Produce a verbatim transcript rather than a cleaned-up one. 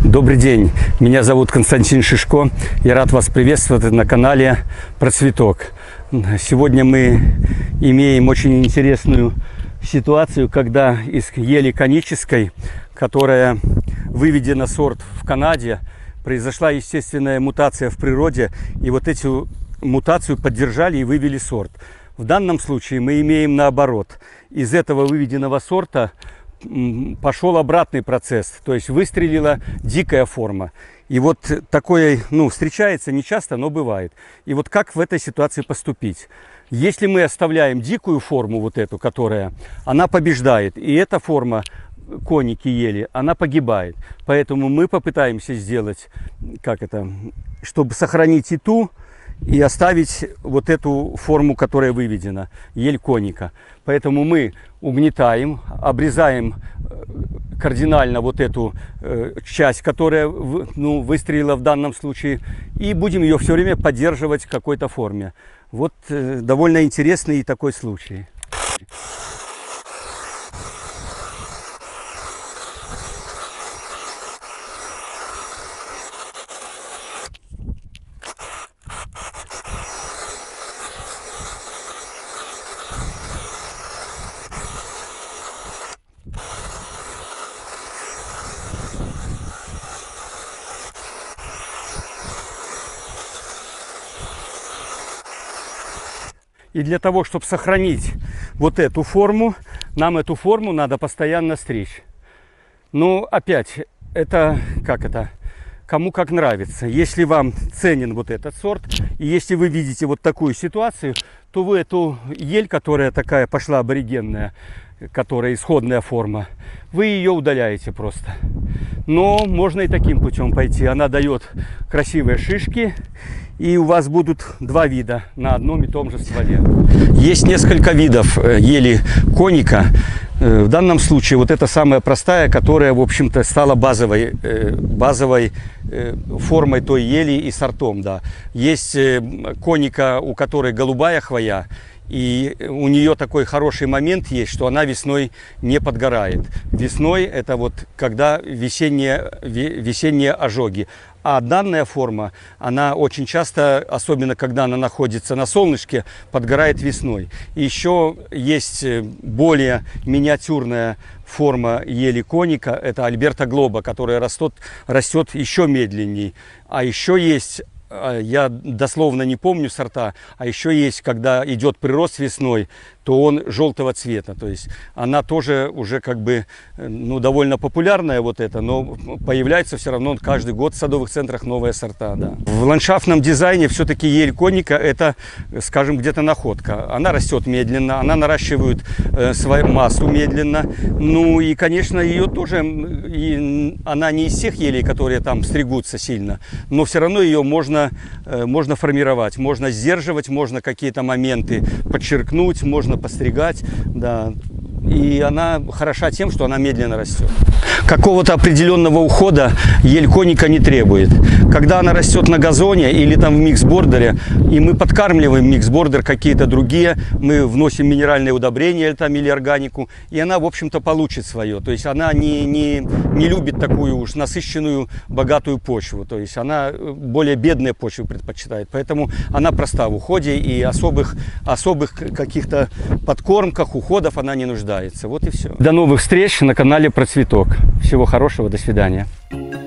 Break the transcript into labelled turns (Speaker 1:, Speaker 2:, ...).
Speaker 1: Добрый день, меня зовут Константин Шишко. Я рад вас приветствовать на канале Процветок. Сегодня мы имеем очень интересную ситуацию, когда из ели конической, которая выведена сорт в Канаде, произошла естественная мутация в природе, и вот эту мутацию поддержали и вывели сорт. В данном случае мы имеем наоборот. Из этого выведенного сорта пошел обратный процесс, то есть выстрелила дикая форма. И вот такое, ну, встречается нечасто, но бывает. И вот как в этой ситуации поступить? Если мы оставляем дикую форму, вот эту, которая, она побеждает, и эта форма коники ели, она погибает. Поэтому мы попытаемся сделать, как это, чтобы сохранить и ту, и оставить вот эту форму, которая выведена, ель коника. Поэтому мы угнетаем, обрезаем кардинально вот эту э, часть, которая ну, выстрелила в данном случае, и будем ее все время поддерживать в какой-то форме. Вот э, довольно интересный такой случай. И для того, чтобы сохранить вот эту форму, нам эту форму надо постоянно стричь. Но опять, это как это, кому как нравится. Если вам ценен вот этот сорт, и если вы видите вот такую ситуацию, то вы эту ель, которая такая пошла аборигенная, которая исходная форма, вы ее удаляете просто. Но можно и таким путем пойти. Она дает красивые шишки. И у вас будут два вида на одном и том же стволе. Есть несколько видов ели коника. В данном случае вот это самая простая, которая, в общем-то, стала базовой, базовой формой той ели и сортом. Да. Есть коника, у которой голубая хвоя. И у нее такой хороший момент есть, что она весной не подгорает. Весной это вот когда весенние, весенние ожоги. А данная форма, она очень часто, особенно когда она находится на солнышке, подгорает весной. И еще есть более миниатюрная форма ели коника, это Альберта Глоба, которая растет, растет еще медленней. А еще есть... Я дословно не помню сорта, а еще есть, когда идет прирост весной, то он желтого цвета. То есть она тоже уже как бы ну, довольно популярная вот эта, но появляется все равно каждый год в садовых центрах новые сорта. Да. В ландшафтном дизайне все-таки ель коника это, скажем, где-то находка. Она растет медленно, она наращивает э, свою массу медленно. Ну и, конечно, ее тоже, и она не из всех елей, которые там стригутся сильно, но все равно ее можно, э, можно формировать, можно сдерживать, можно какие-то моменты подчеркнуть, можно постригать, да, и она хороша тем, что она медленно растет. Какого-то определенного ухода ель коника не требует. Когда она растет на газоне или там в микс-бордере, и мы подкармливаем микс-бордер, какие-то другие, мы вносим минеральные удобрения там, или органику, и она, в общем-то, получит свое. То есть она не, не, не любит такую уж насыщенную, богатую почву. То есть она более бедные почвы предпочитает. Поэтому она проста в уходе, и особых, особых каких-то подкормках, уходов она не нуждается. Вот и все. До новых встреч на канале Процветок. Всего хорошего, до свидания.